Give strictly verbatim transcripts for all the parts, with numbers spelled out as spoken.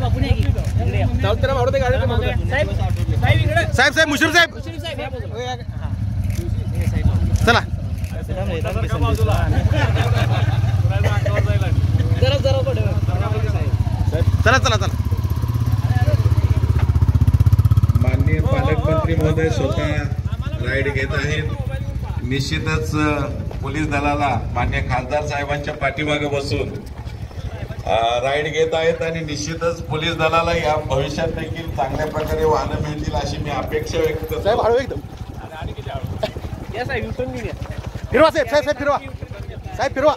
साहेब साहेब मुश्रीफ साहेब चला चला चला चला माननीय पालकमंत्री महोदय स्वतः राईड घेत आहेत. निश्चितच पोलीस दलाला माननीय खासदार साहेबांच्या पाठीमागे बसून राईड घेत आहेत आणि निश्चितच पोलीस दलाला या भविष्यात देखील चांगल्या प्रकारे वाहनं मिळतील अशी मी अपेक्षा व्यक्त करतो. साहेब हळू एकदम फिरवा साहेब साहेब साहेब फिरवा साहेब फिरवा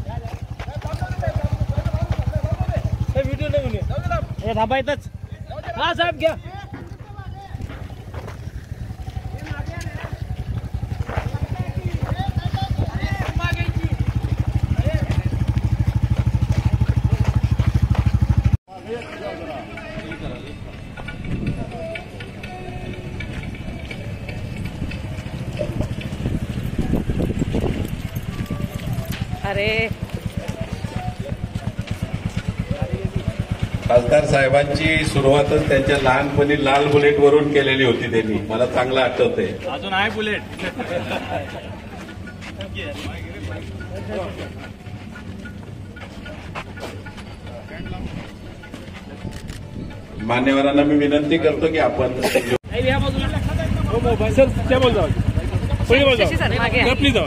थांबा इथंच. हा साहेब घ्या. अरे खासदार साहेबांची सुरुवातच त्यांच्या लहानपणी लाल बुलेट वरून केलेली होती. त्यांनी मला चांगलं आठवतंय. अजून आहे बुलेट. मान्यवरांना मी विनंती करतो की आपण सर क्या बोल रहा शशी सर मागे या. प्लीज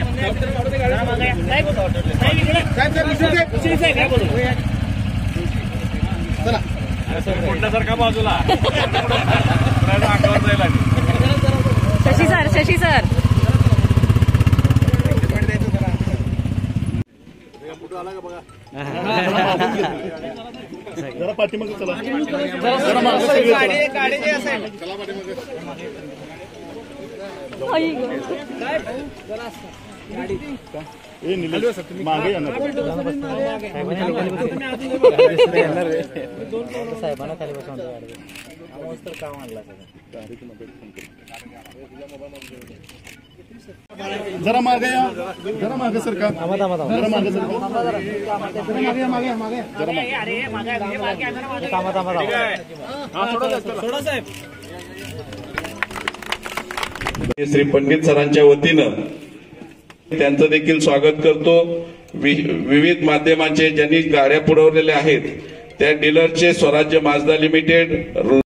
कुठल्यासारखा बाजूला शशी सर शशी सर जरा पाठीमागे चला. मागे साहेबांना खाली बसून काम आणला. जरा मागे या. जरा मागे सर का जरा मागे सर साहेब. श्री पंडित सरांच्या वतीनं त्यांचं देखील स्वागत करतो. विविध माध्यमांचे ज्यांनी गाड्या पुरवलेल्या आहेत त्या डीलरचे स्वराज्य माजदा लिमिटेड